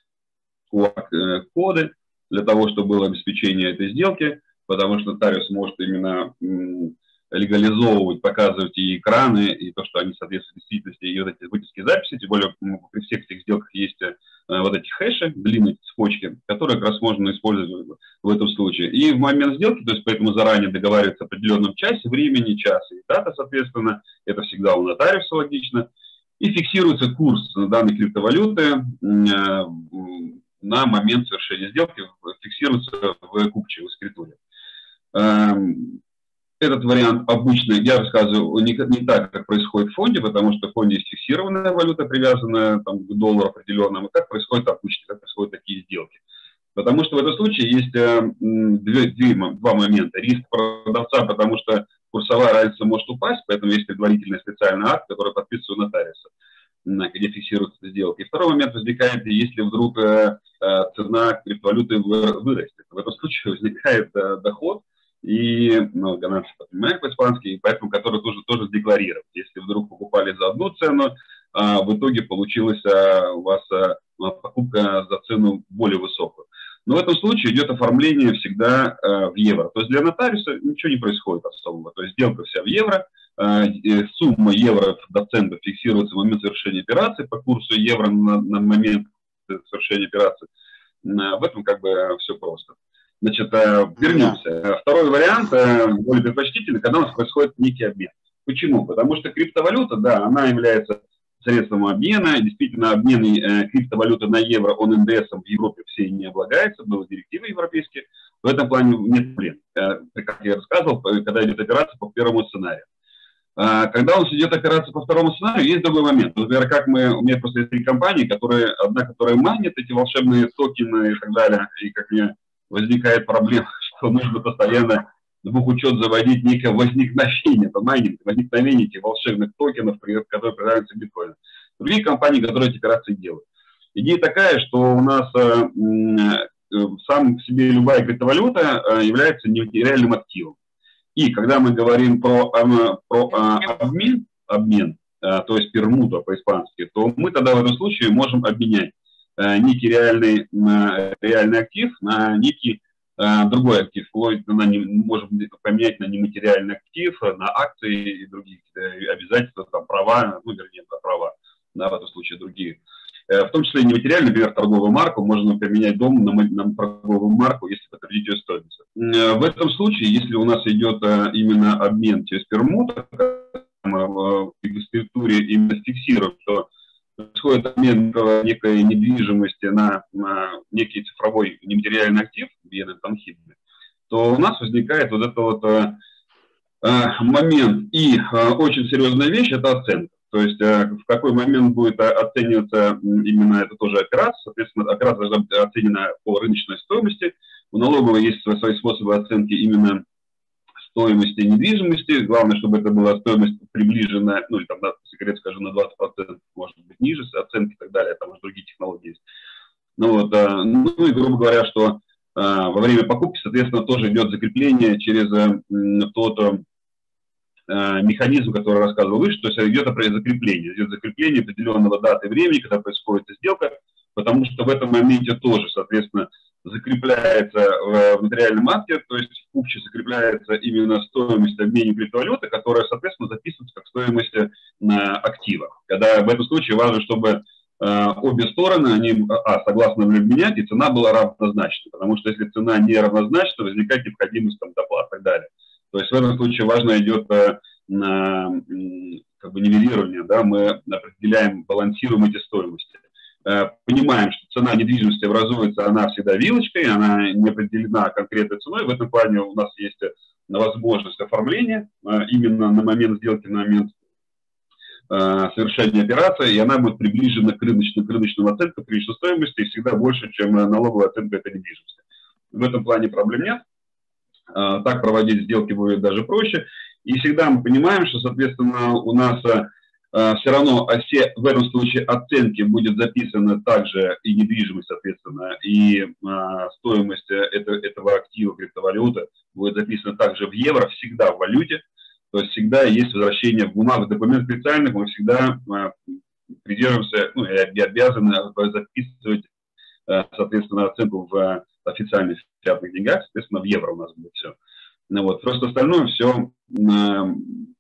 Speaker 3: коды для того, чтобы было обеспечение этой сделки, потому что нотариус может именно легализовывать, показывать и экраны, и то, что они соответствуют действительности, и вот эти выписки записи, тем более при всех этих сделках есть э, вот эти хэши, длинные цепочки, которые как раз можно использовать в этом случае. И в момент сделки, то есть поэтому заранее договариваться о определенном часе, времени, часа и дата, соответственно, это всегда у нотариуса логично, и фиксируется курс данной криптовалюты э, на момент совершения сделки, фиксируется в купче, в эскритуре. Этот вариант обычно, я рассказываю, не, не так, как происходит в фонде, потому что в фонде есть фиксированная валюта, привязанная там, к доллару определенному, и как происходит обычно, как происходят такие сделки. Потому что в этом случае есть э, две, две, два момента. Риск продавца, потому что курсовая разница может упасть, поэтому есть предварительный специальный акт, который подписывает нотариуса, где фиксируется сделка. И второй момент возникает, если вдруг э, цена криптовалюты вырастет. В этом случае возникает э, доход, и, ну, гананцы понимают по-испански, и поэтому, который тоже, тоже декларировать. Если вдруг покупали за одну цену, а в итоге получилась а, у вас а, покупка за цену более высокую. Но в этом случае идет оформление всегда а, в евро. То есть для нотариуса ничего не происходит особого. То есть сделка вся в евро, а, сумма евро до центов фиксируется в момент совершения операции по курсу евро на, на момент совершения операции. А, в этом как бы все просто. Значит, вернемся. Второй вариант, более предпочтительный, когда у нас происходит некий обмен. Почему? Потому что криптовалюта, да, она является средством обмена. Действительно, обмен криптовалюты на евро, он эн дэ эсом в Европе все не облагается, были директивы европейские. В этом плане нет проблем. Как я рассказывал, когда идет операция по первому сценарию. Когда у нас идет операция по второму сценарию, есть другой момент. Например, как мы, у меня просто есть три компании, которые, одна, которая майнит эти волшебные токены и так далее, и как мне возникает проблема, что нужно постоянно в бухучет заводить некое возникновение, это майнинг, возникновение этих волшебных токенов, которые превращаются в биткоин. Другие компании, которые эти операции делают. Идея такая, что у нас э, э, сам в себе любая криптовалюта э, является нематериальным активом. И когда мы говорим про, э, про э, обмен, обмен э, то есть пермута по-испански, то мы тогда в этом случае можем обменять некий реальный, реальный актив на некий э, другой актив. На, можем поменять на нематериальный актив, на акции и другие обязательства, там, права, ну, вернее, права, да, в этом случае другие. Э, в том числе нематериальный, например, торговую марку, можно поменять дом на, на торговую марку, если подтвердить ее стоимость. Э, в этом случае, если у нас идет э, именно обмен через пермут, в регистратуре именно фиксируем, что происходит обмен некой недвижимости на, на некий цифровой нематериальный актив, то у нас возникает вот этот вот э, момент. И э, очень серьезная вещь – это оценка. то есть в какой момент будет оцениваться именно эта тоже операция, соответственно, операция должна быть оценена по рыночной стоимости. У налоговой есть свои способы оценки именно стоимости недвижимости. Главное, чтобы это была стоимость приближенная, ну или там, да, секрет скажу, на двадцать процентов, может быть, ниже оценки и так далее, там уже другие технологии есть. Ну, вот, ну и, грубо говоря, что во время покупки, соответственно, тоже идет закрепление через тот механизм, который рассказывал выше, то есть идет закрепление, идет закрепление определенного даты и времени, когда происходит сделка, потому что в этом моменте тоже, соответственно, закрепляется в нотариальном акте, то есть в купче закрепляется именно стоимость обмена криптовалюты, которая, соответственно, записывается как стоимость актива. Когда в этом случае важно, чтобы обе стороны, они, а, согласны обменять, и цена была равнозначна, потому что если цена не равнозначна, возникает необходимость там, доплат и так далее. То есть в этом случае важно идет э, как бы нивелирование, да, мы определяем, балансируем эти стоимости. Э, понимаем, что цена недвижимости образуется, она всегда вилочкой, она не определена конкретной ценой. В этом плане у нас есть возможность оформления э, именно на момент сделки, на момент э, совершения операции, и она будет приближена к рыночным, к рыночным оценкам, к рыночной стоимости, и всегда больше, чем налоговая оценка этой недвижимости. В этом плане проблем нет. Так проводить сделки будет даже проще. И всегда мы понимаем, что, соответственно, у нас э, все равно все, в этом случае оценки будет записана также и недвижимость, соответственно, и э, стоимость это, этого актива, криптовалюты будет записана также в евро, всегда в валюте. То есть всегда есть возвращение в бумагах, документах специальных, мы всегда э, придерживаемся, ну, и обязаны записывать, э, соответственно, оценку в официальных фиатных деньгах, соответственно, в евро у нас будет все. Ну, вот. Просто остальное все э,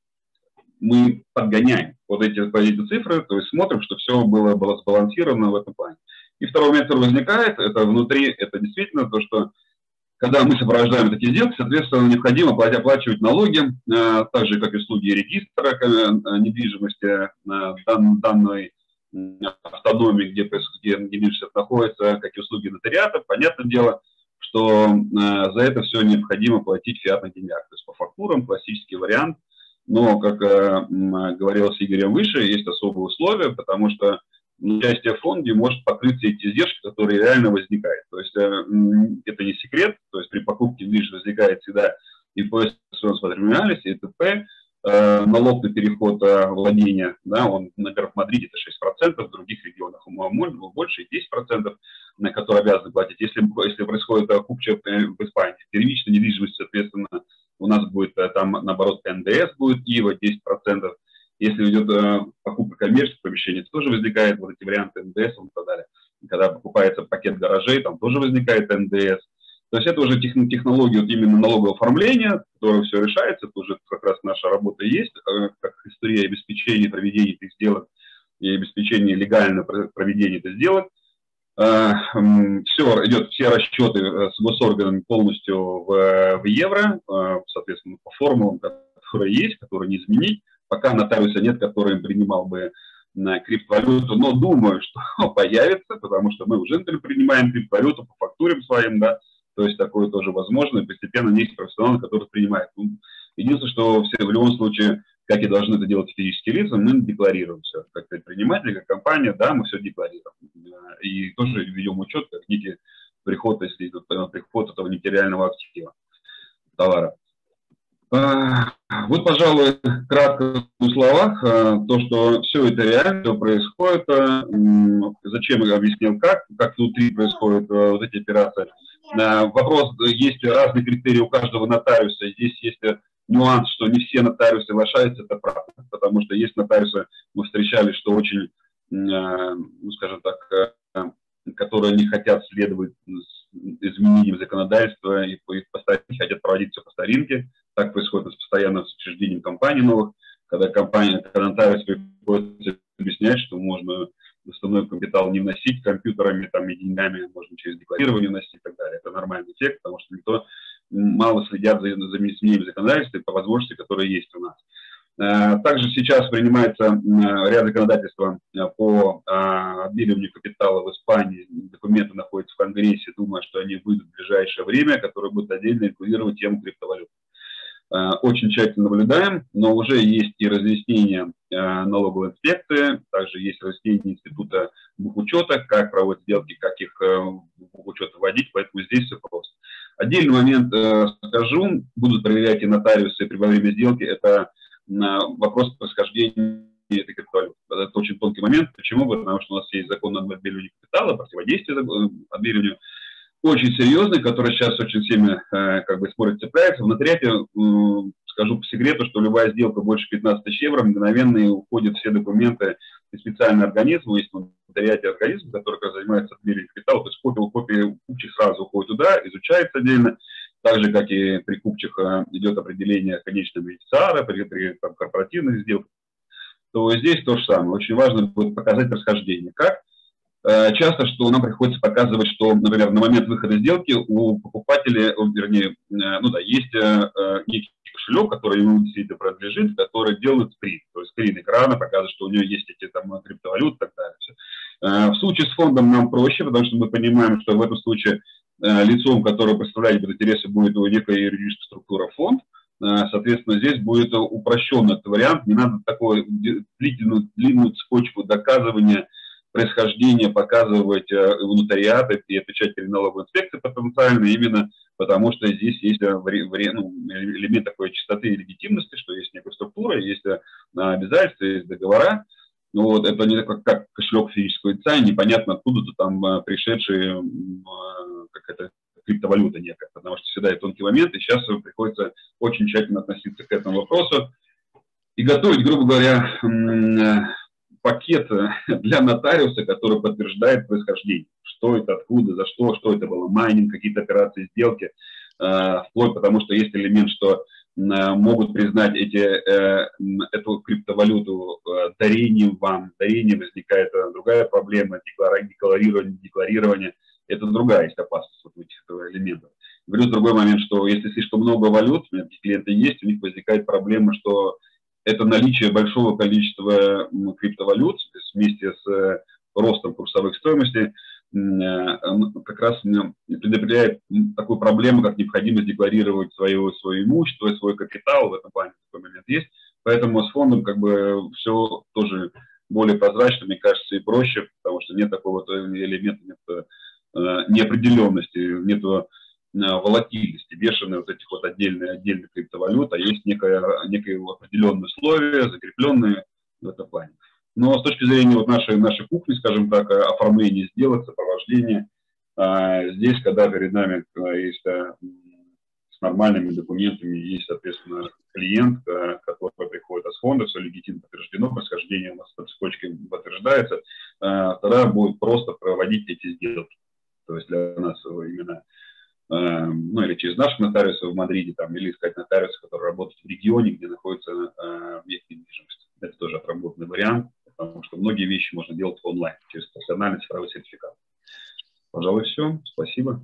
Speaker 3: мы подгоняем вот эти, вот эти цифры, то есть смотрим, что все было, было сбалансировано в этом плане. И второй момент, который возникает, это внутри, это действительно то, что когда мы сопровождаем такие сделки, соответственно, необходимо оплачивать налоги, э, так же, как и услуги регистра э, недвижимости э, дан, данной автономии, где, где недвижимость находится, как и услуги нотариата. Понятное дело, что э, за это все необходимо платить в фиатных деньгах. То есть по фактурам, классический вариант. Но, как э, говорил с Игорем выше, есть особые условия, потому что участие в фонде может покрыть все эти издержки, которые реально возникают. То есть э, это не секрет, то есть при покупке недвижимости возникает всегда и патримониальность, и т.п. Э, налог на переход э, владения, да, он, например, в Мадриде это шесть процентов, в других регионах может быть больше, и десять процентов, на которые обязаны платить. Если, если происходит э, купча в Испании, первичная недвижимость, соответственно, у нас будет э, там, наоборот, эн дэ эс будет, ИВА десять процентов. Если идет э, покупка коммерческих помещений, то тоже возникает вот эти варианты эн дэ эс и так далее. Когда покупается пакет гаражей, там тоже возникает эн дэ эс. То есть это уже технология вот именно налогового оформления, которое все решается, это уже как раз наша работа есть, как история обеспечения проведения этих сделок и обеспечения легального проведения этих сделок. Все идет, все расчеты с госорганами полностью в, в евро, соответственно, по формулам, которые есть, которые не изменить. Пока нотариуса нет, который принимал бы на криптовалюту, но думаю, что появится, потому что мы уже принимаем криптовалюту по фактурам своим, да. То есть такое тоже возможно, и постепенно есть профессионалы, которые принимают. Единственное, что все в любом случае, как и должны это делать физические лица, мы декларируем все. Как предприниматели, как компания, да, мы все декларируем. И тоже ведем учет, как некий приход, если идет приход этого материального актива, товара. Вот, пожалуй, кратко в словах, то, что все это реально, все происходит, зачем я объяснил, как, как внутри происходят вот эти операции. Вопрос, есть разные критерии у каждого нотариуса, здесь есть нюанс, что не все нотариусы соглашаются, это правда, потому что есть нотариусы, мы встречали, что очень, ну, скажем так, которые не хотят следовать изменениям законодательства и по старинке, хотят проводить все по старинке. Так происходит постоянно с учреждением компаний новых, когда компания, когда нотариус приходится объяснять, что можно уставной капитал не вносить компьютерами там, и деньгами, можно через декларирование вносить и так далее. Это нормальный эффект, потому что никто мало следят за, за изменением законодательства и по возможности, которые есть у нас. Также сейчас принимается ряд законодательства по обмениванию капитала в Испании. Документы находятся в Конгрессе. Думаю, что они выйдут в ближайшее время, которые будут отдельно регулировать тему криптовалют. очень тщательно наблюдаем, но уже есть и разъяснения налоговой инспекции, также есть разъяснения Института бухучета, как проводить сделки, как их в бухучет вводить, поэтому здесь все просто. Отдельный момент скажу, будут проверять и нотариусы при во время сделки, это вопрос происхождения этой криптовалюты. Это очень тонкий момент. Почему? Потому что у нас есть закон об отбеливании капитала, противодействие отбеливанию, очень серьезный, который сейчас очень всеми э, как бы спорят, цепляется. В нотариате, э, скажу по секрету, что любая сделка больше пятнадцати тысяч евро, мгновенно уходят все документы и специальный организм, есть в нотариате организм, который как занимается отбеливанием капитала, то есть копия, копия купчих сразу уходит туда, изучается отдельно, так же, как и при купчих э, идет определение конечного бенефициара, при, при там, корпоративных сделках, то здесь то же самое. Очень важно будет показать происхождение. Как? Часто, что нам приходится показывать, что, например, на момент выхода сделки у покупателя, вернее, ну да, есть некий кошелек, который ему действительно принадлежит, который делает скрин, то есть скрин экрана, показывает, что у него есть эти там криптовалюты и так далее. В случае с фондом нам проще, потому что мы понимаем, что в этом случае лицом, которое представляет интересы, будет некая юридическая структура фонд. Соответственно, здесь будет упрощенный этот вариант, не надо такую длительную, длинную цепочку доказывания происхождение показывать в нотариаты и отвечать перед налоговой инспекцией потенциально, именно потому что здесь есть ну, элемент такой чистоты и легитимности, что есть некая структура, есть обязательства, есть договора. Вот, это не как, как кошелек физического лица, непонятно откуда-то там пришедшие как это, криптовалюта некая, потому что всегда есть тонкий момент, и сейчас приходится очень тщательно относиться к этому вопросу и готовить, грубо говоря, пакет для нотариуса, который подтверждает происхождение. Что это, откуда, за что, что это было, майнинг, какие-то операции, сделки, э, вплоть, потому что есть элемент, что э, могут признать эти, э, эту криптовалюту э, дарением вам, дарением возникает другая проблема, декларирование, декларирование, это другая есть опасность вот этих элементов. Говорю, другой момент, что если слишком много валют, у меня такие клиенты есть, у них возникает проблема, что это наличие большого количества криптовалют вместе с ростом курсовых стоимостей как раз предопределяет такую проблему, как необходимость декларировать свое, свое имущество, свой капитал. В этом плане такой момент есть. Поэтому с фондом как бы все тоже более прозрачно, мне кажется, и проще, потому что нет такого элемента, нет неопределенности, нет волатильности, бешеные вот этих вот отдельных, отдельных криптовалют, а есть некое, некое определенные условия, закрепленные в этом плане. Но с точки зрения вот нашей, нашей кухни, скажем так, оформления сделок, сопровождения, здесь, когда перед нами есть с нормальными документами, есть, соответственно, клиент, который приходит из фонда, все легитимно подтверждено, происхождение у нас по цепочке подтверждается, тогда будет просто проводить эти сделки. То есть для нас именно ну, или через наших нотариусов в Мадриде, там, или искать нотариуса, который работает в регионе, где находится э, объект недвижимости. Это тоже отработанный вариант, потому что многие вещи можно делать онлайн, через профессиональный цифровой сертификат. Пожалуй, все. Спасибо.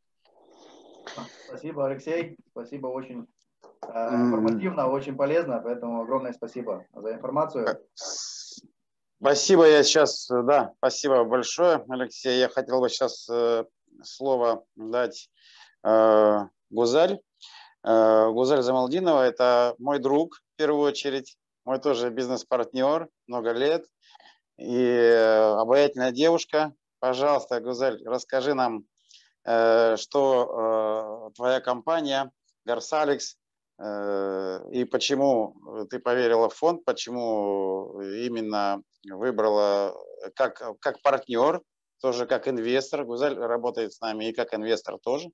Speaker 1: Спасибо, Алексей. Спасибо, очень э, информативно, очень полезно, поэтому огромное спасибо за информацию.
Speaker 2: Спасибо, я сейчас, да, спасибо большое, Алексей. Я хотел бы сейчас э, слово дать э, Гузаль. Э, Гузаль Замалдинова – это мой друг, в первую очередь, мой тоже бизнес-партнер, много лет, и э, обаятельная девушка. Пожалуйста, Гузаль, расскажи нам, э, что э, твоя компания Гарсалекс, э, и почему ты поверила в фонд, почему именно выбрала как, как партнер, тоже как инвестор. Гузаль работает с нами и как инвестор тоже.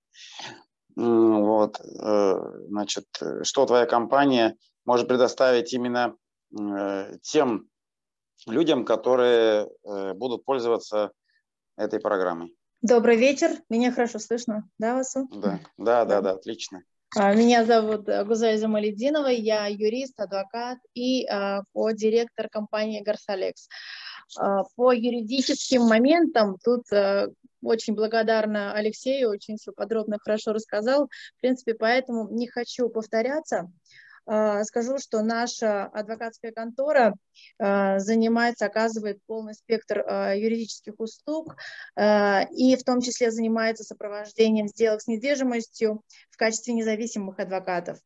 Speaker 2: Вот. Значит, что твоя компания может предоставить именно тем людям, которые будут пользоваться этой программой.
Speaker 4: Добрый вечер. Меня хорошо слышно, да, Васу?
Speaker 2: Да, да, да, да, отлично.
Speaker 4: Меня зовут Гузаль Замалединова, я юрист, адвокат и ко-директор компании Гарсалекс. По юридическим моментам тут очень благодарна Алексею, очень все подробно, хорошо рассказал. В принципе, поэтому не хочу повторяться. Скажу, что наша адвокатская контора занимается, оказывает полный спектр юридических услуг и в том числе занимается сопровождением сделок с недвижимостью в качестве независимых адвокатов.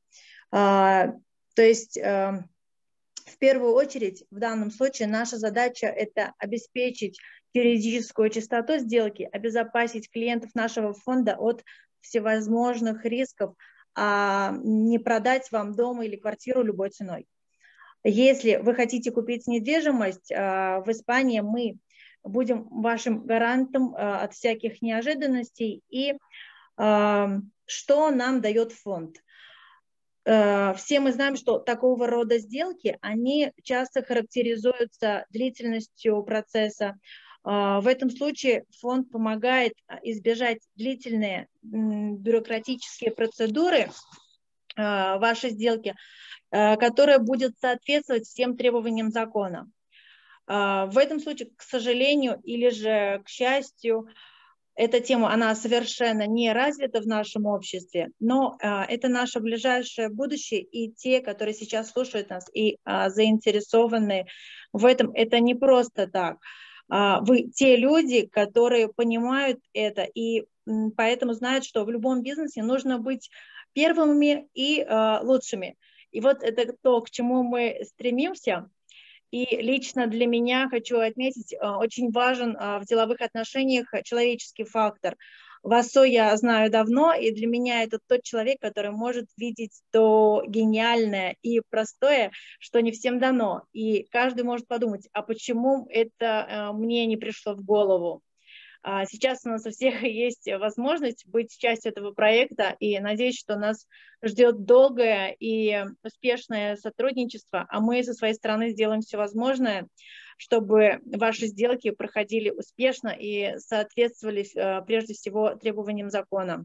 Speaker 4: То есть в первую очередь в данном случае наша задача – это обеспечить юридическую чистоту сделки, обезопасить клиентов нашего фонда от всевозможных рисков, а не продать вам дом или квартиру любой ценой. Если вы хотите купить недвижимость в Испании, мы будем вашим гарантом от всяких неожиданностей. И что нам дает фонд? Все мы знаем, что такого рода сделки, они часто характеризуются длительностью процесса. В этом случае фонд помогает избежать длительные бюрократические процедуры вашей сделки, которая будет соответствовать всем требованиям закона. В этом случае, к сожалению, или же к счастью, эта тема, она совершенно не развита в нашем обществе, но это наше ближайшее будущее, и те, которые сейчас слушают нас и заинтересованы в этом, это не просто так. Вы те люди, которые понимают это, и поэтому знают, что в любом бизнесе нужно быть первыми и лучшими. И вот это то, к чему мы стремимся. И лично для меня, хочу отметить, очень важен в деловых отношениях человеческий фактор. Васо я знаю давно, и для меня это тот человек, который может видеть то гениальное и простое, что не всем дано. И каждый может подумать, а почему это мне не пришло в голову? Сейчас у нас у всех есть возможность быть частью этого проекта, и надеюсь, что нас ждет долгое и успешное сотрудничество, а мы со своей стороны сделаем все возможное, чтобы ваши сделки проходили успешно и соответствовали прежде всего требованиям закона.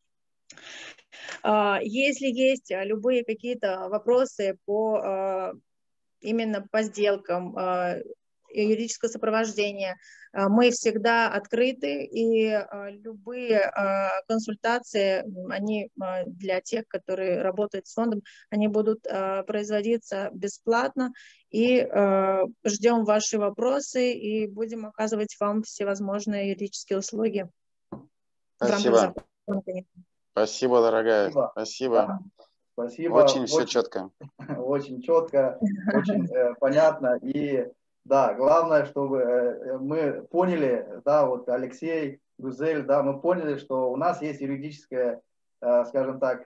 Speaker 4: Если есть любые какие-то вопросы по, именно по сделкам, юридическое сопровождение, мы всегда открыты, и любые консультации, они для тех, которые работают с фондом, они будут производиться бесплатно, и ждем ваши вопросы, и будем оказывать вам всевозможные юридические услуги.
Speaker 2: Спасибо. Спасибо, дорогая. Спасибо.
Speaker 1: Спасибо. Да. Спасибо.
Speaker 2: Очень, очень все четко.
Speaker 1: Очень четко, очень понятно. И да, главное, чтобы мы поняли, да, вот Алексей, Гузель, да, мы поняли, что у нас есть юридическая, скажем так,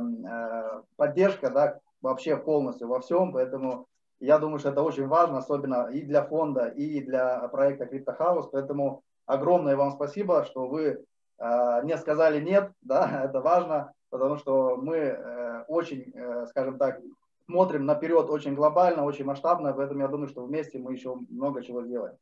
Speaker 1: поддержка, да, вообще полностью во всем, поэтому я думаю, что это очень важно, особенно и для фонда, и для проекта CryptoHouse, поэтому огромное вам спасибо, что вы не сказали нет, да, это важно, потому что мы очень, скажем так, смотрим наперед очень глобально, очень масштабно, поэтому я думаю, что вместе мы еще много чего сделаем.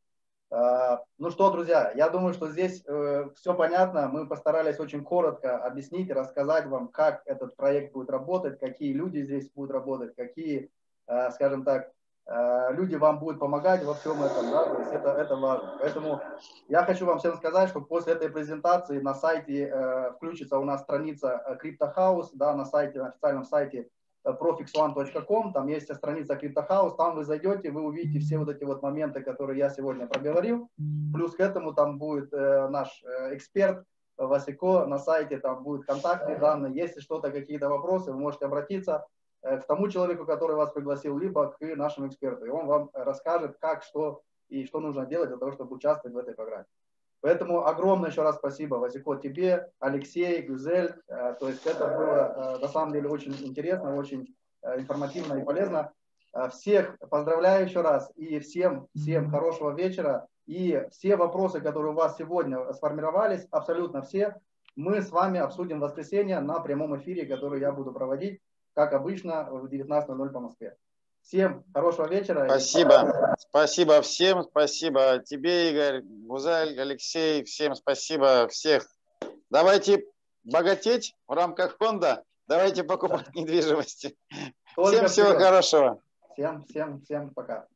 Speaker 1: Ну что, друзья, я думаю, что здесь все понятно. Мы постарались очень коротко объяснить, рассказать вам, как этот проект будет работать, какие люди здесь будут работать, какие, скажем так, люди вам будут помогать во всем этом, да, то есть это, это важно. Поэтому я хочу вам всем сказать, что после этой презентации на сайте включится у нас страница CryptoHouse, да, на сайте, на официальном сайте профикс ван точка ком, там есть страница CryptoHouse, там вы зайдете, вы увидите все вот эти вот моменты, которые я сегодня проговорил, плюс к этому там будет э, наш э, эксперт Васико на сайте, там будут контактные данные, если что-то, какие-то вопросы, вы можете обратиться э, к тому человеку, который вас пригласил, либо к нашему эксперту, и он вам расскажет, как, что и что нужно делать для того, чтобы участвовать в этой программе. Поэтому огромное еще раз спасибо, Васико, тебе, Алексей, Гюзель. То есть это было на самом деле очень интересно, очень информативно и полезно. Всех поздравляю еще раз и всем, всем хорошего вечера. И все вопросы, которые у вас сегодня сформировались, абсолютно все, мы с вами обсудим в воскресенье на прямом эфире, который я буду проводить, как обычно, в девятнадцать ноль ноль по Москве. Всем хорошего вечера.
Speaker 2: Спасибо. Спасибо всем. Спасибо тебе, Игорь, Гузаль, Алексей. Всем спасибо. Всех. Давайте богатеть в рамках фонда. Давайте покупать недвижимости. Всем всего хорошего.
Speaker 1: Всем, всем, всем пока.